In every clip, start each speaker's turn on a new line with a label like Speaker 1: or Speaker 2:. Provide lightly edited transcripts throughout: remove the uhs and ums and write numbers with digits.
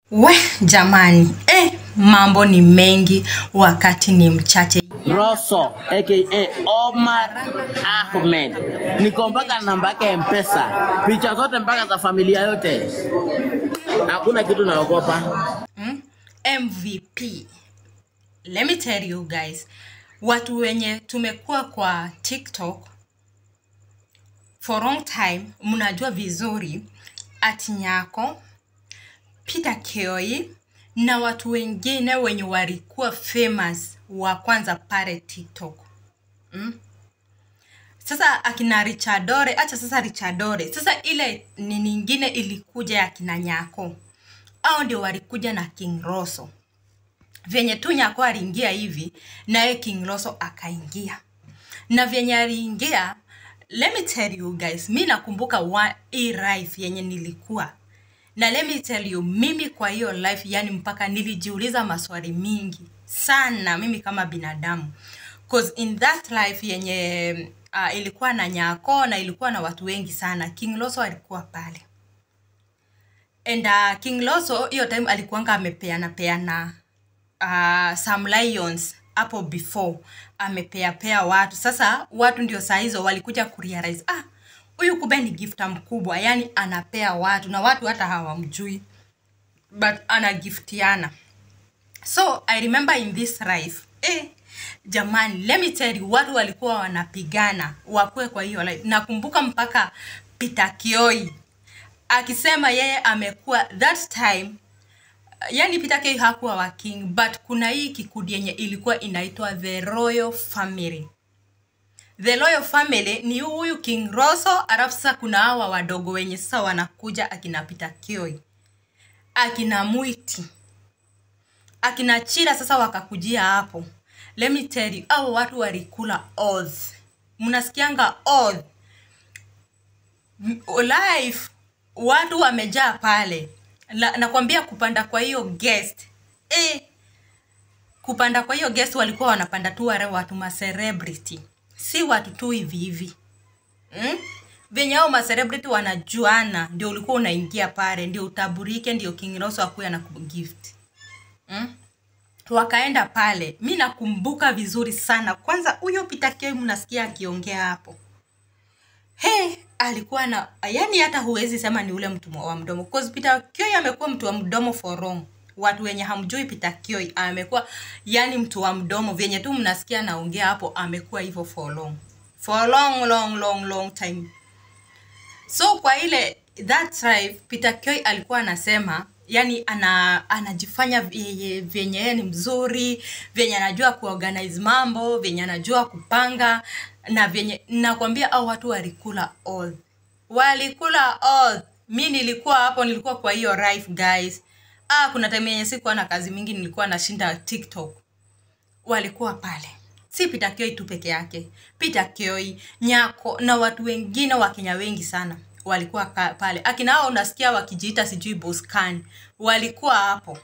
Speaker 1: We jamani, mambo ni mengi wakati ni mchache.
Speaker 2: Roso aka Omar Ahmed. Niko mpaka namba yake M-Pesa. Picha zote mpaka za familia yote. Hakuna kitu naogopa.
Speaker 1: MVP. Let me tell you guys, watu wenye tumekuwa kwa TikTok for long time, mnajua vizuri ati Nyako, Peter Kioi na watu wengine wenye walikuwa famous wa kwanza pale TikTok. Sasa akina Richardore, acha sasa Richardore. Sasa ile ni nyingine ilikuja ya kina Nyako. Hao ndio walikuja na King Roso. Venye tu Nyako aliingia hivi, naye King Roso akaingia. Na venye aliingia, let me tell you guys, mimi nakumbuka hii life yenye nilikuwa. Na let me tell you, mimi kwa hiyo life yani mpaka nilijiuliza maswali mingi sana mimi kama binadamu. Cause in that life yenye ilikuwa na Nyako na ilikuwa na watu wengi sana, King Roso alikuwa pale. And King Roso hiyo time alikuanga amepeana some lions hapo before, amepea watu. Sasa watu ndio saa hizo walikuja kurealize, huyu kumbe ni gifta mkubwa, yani anapea watu na watu hata hawamjui but anagiftiana. So I remember in this life, jamani, let me tell you, watu walikuwa wanapigana wakue kwa hiyo life. Nakumbuka mpaka Peter Kioi akisema yeye amekuwa that time, yani Peter Kioi hakuwa wa king, but kuna hii kikundi yenye ilikuwa inaitwa the Royal Family. The Royal Family ni huyu King Roso, alafu sasa kuna hawa wadogo wenye sasa wanakuja akina Peter Kioi, akina Mwiti, akina Chira, sasa wakakujia hapo. Let me tell you, hao watu walikula oath. Mnasikianga oath. Life, watu wamejaa pale. Nakwambia kupanda kwa hiyo guest. Kupanda kwa hiyo guest walikuwa wanapanda tu wale watu ma celebrity. Si watu tu hivi. Venye hao ma celebrity wanajuana, ndio ulikuwa unaingia pale, ndio utaburike, ndio King Roso akuya na gift. Wakaenda pale. Mimi nakumbuka vizuri sana. Kwanza huyo Peter Kioi mnasikia akiongea hapo. Alikuwa na, yani hata huwezi sema ni ule mtu wa mdomo. Because Peter Kioi amekuwa mtu wa mdomo for long. Watu wenye hamjui Peter Kioi amekuwa yani mtu wa mdomo. Venye tu mnasikia naongea hapo, amekuwa hivyo for long. For long time. So kwa ile that life, Peter Kioi alikuwa anasema, yani anajifanya venye yeye ni mzuri, venye anajua kuorganize mambo, venye anajua kupanga, na venye nakwambia hao watu walikula all. Walikula all. Mimi nilikuwa hapo, nilikuwa kwa hiyo life guys. Kuna time yenye sikuwa na kazi mingi, nilikuwa nashinda TikTok. Walikuwa pale. Si Peter Kioi tu peke yake. Peter Kioi, Nyako na watu wengine wa Kenya wengi sana walikuwa pale. Akina hao unasikia wakijiita sijui Boscan, walikuwa hapo.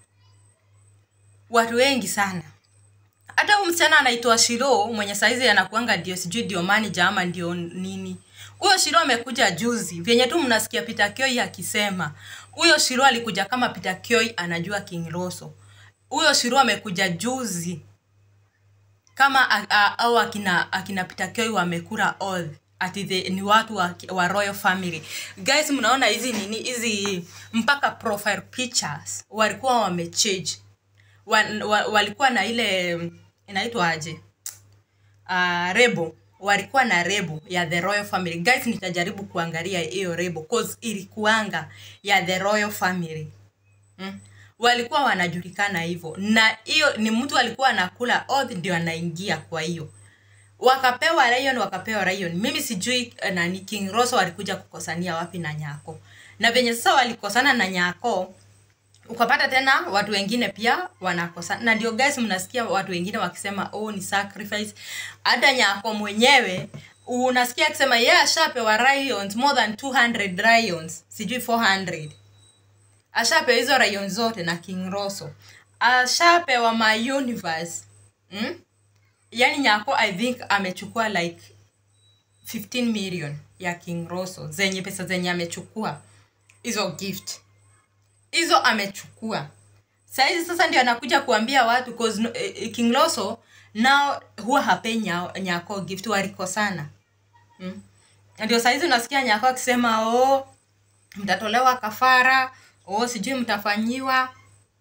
Speaker 1: Watu wengi sana. Hata huyu msichana anaitwa Shiro mwenye saizi anakuanga ndio sijui ndio manager ama ndio nini. Huyo Shiro amekuja juzi. Venye tu mnasikia Peter Kioi akisema, huyo Shiro alikuja kama Peter Kioi anajua King Roso. Huyo Shiro amekuja juzi kama au akina Peter Kioi wamekula all ati ni watu wa Royal Family. Guys, mnaona hizi nini, hizi mpaka profile pictures walikuwa wamechange. Walikuwa na ile inaitwa aje, rebo. Walikuwa na rebo ya the Royal Family. Guys, nitajaribu kuangalia hiyo rebo cause ilikuanga ya the Royal Family. Walikuwa wanajulikana hivyo, na hiyo ni mtu alikuwa anakula oath ndio anaingia. Kwa hiyo wakapewa lion. Mimi sijui nani King Roso walikuja kukosania wapi na Nyako. Na venye sasa walikosana na Nyako, ukapata tena watu wengine pia wanakosana. Na ndio guys mnasikia watu wengine wakisema ni sacrifice. Hata Nyako mwenyewe unasikia akisema ashapewa lions, more than 200 lions, sijui 400. Ashapewa hizo lions zote na King Roso. Ashapewa my universe. Yani Nyako I think amechukua like 15 million ya King Roso zenye pesa zenye amechukua hizo gift. hizo amechukua. Saizi sasa ndio anakuja kuambia watu cause King Roso now huwa hapei nyako gift, walikosana. Ndio saizi unasikia nyako akisema mtatolewa kafara, sijui mtafanyiwa.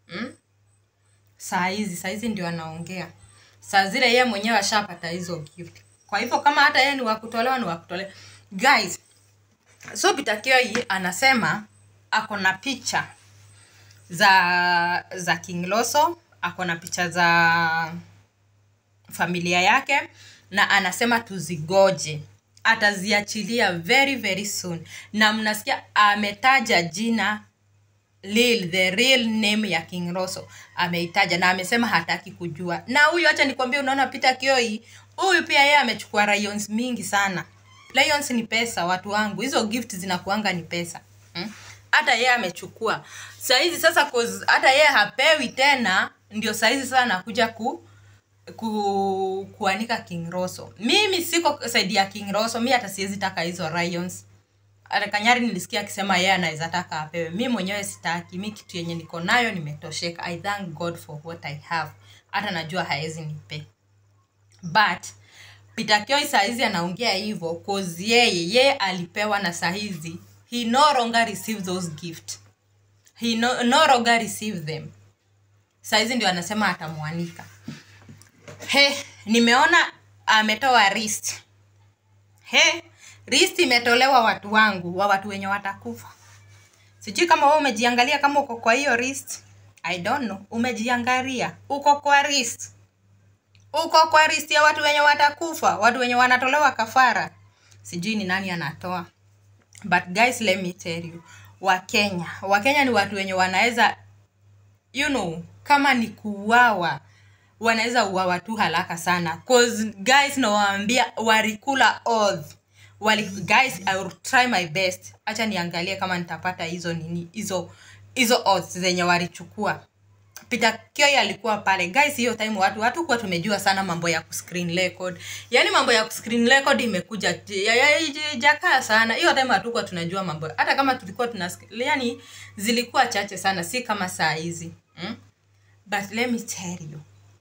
Speaker 1: Saizi ndio anaongea. Saa zile yeye mwenyewe ashapata hizo gift. Kwa hivyo kama hata yeye ni wakutolewa ni wakutolewa. Guys, so Kioi anasema ako na picha za King Roso, ako na picha za familia yake, na anasema tuzigoje, ataziachilia very very soon. Na mnasikia ametaja jina the real name ya King Roso ameitaja, na amesema hataki kujua. Na huyu acha nikwambie, unaona Kioi, huyu pia yeye amechukua lions mingi sana. Lions ni pesa watu wangu, hizo gift zinakuanga ni pesa. Hata yeye amechukua. Saizi sasa cause hata yeye hapewi tena, ndio saizi sasa anakuja kuanika King Roso. Mimi siko side ya King Roso, mimi hata siwezi taka hizo lions. Kanyari nilisikia akisema yeye anaweza taka apewe. Mimi mwenyewe sitaki, mimi kitu yenye niko nayo nimetosheka. I thank God for what I have. Hata najua haezi nipe. But Kioi saizi anaongea hivyo cause yeye alipewa, na saizi he no longer receive those gifts. He no longer receive them. Saizi ndio anasema atamwanika. Nimeona ametoa wrist. Wrist imetolewa watu wangu, watu wenye watakufa. Sijui kama wewe umejiangalia kama uko kwa hiyo wrist. I don't know. Umejiangalia uko kwa wrist. Uko kwa wrist ya watu wenye watakufa, watu wenye wanatolewa kafara. Sijui ni nani anatoa. But guys, let me tell you, Wakenya ni watu wenye wanaweza, kama ni kuuawa, wanaweza uawa tu haraka sana. Cause guys, nawaambia walikula oath. Guys, I will try my best. Acha niangalie kama nitapata hizo oaths zenye walichukua. Kioi alikuwa pale. Guys, hiyo time watu kwa tumejua sana mambo ya kuscreen record. Yaani mambo ya kuscreen record imekuja jakaa sana. Hiyo time watu kwa tunajua mambo. Hata kama tulikuwa yaani zilikuwa chache sana, si kama saa hizi. But let me tell you,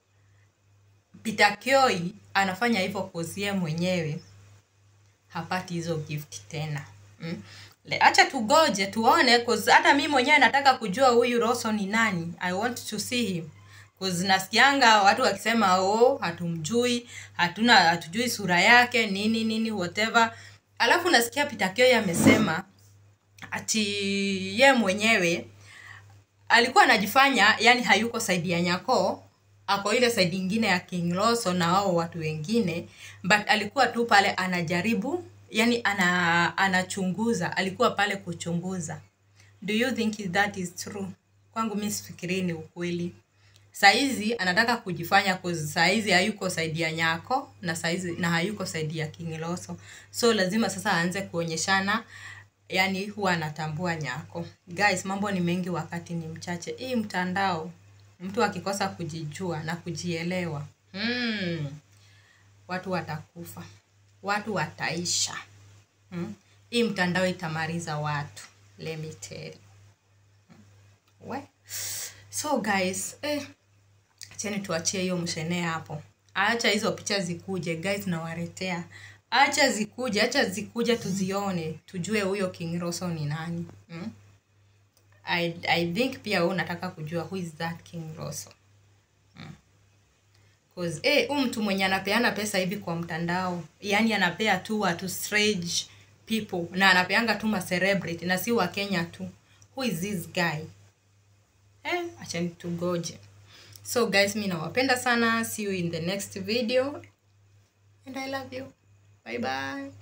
Speaker 1: Kioi anafanya hivyo cause yeye mwenyewe hapati hizo gift tena. Acha tugoje tuone, cause hata mimi mwenyewe nataka kujua huyu Roso ni nani. I want to see him. Cause nasikianga watu wakisema hatumjui, hatujui sura yake, nini whatever. Alafu nasikia Kioi amesema ati ye mwenyewe alikuwa anajifanya yani hayuko side ya nyako, ako ile side nyingine ya King Roso na wao watu wengine, but alikuwa tu pale anajaribu, yani anachunguza, alikuwa pale kuchunguza. Do you think that is true? Kwangu mimi sifikiri ni ukweli. Saizi anataka kujifanya cause saizi hayuko side ya nyako na hayuko side ya King Roso. So lazima sasa aanze kuonyeshana yani huwa anatambua nyako. Guys, mambo ni mengi wakati ni mchache. Hii mtandao, mtu akikosa kujijua na kujielewa, watu watakufa. Watu wataisha. Hii mtandao itamaliza watu. Let me tell you. So guys, acheni tuachie hiyo mshene hapo. Acha hizo picha zikuje guys, na waletea. Acha zikuje tuzione, tujue huyo King Roso ni nani. I think pia wewe unataka kujua who is that King Roso. Cause mtu mwenye anapeana pesa hivi kwa mtandao, yani anapea tu watu strange people, na anapeanga tu ma celebrity na si wa Kenya tu. Who is this guy? Achani tugoje. So guys, mimi nawapenda sana. See you in the next video. And I love you. Bye bye.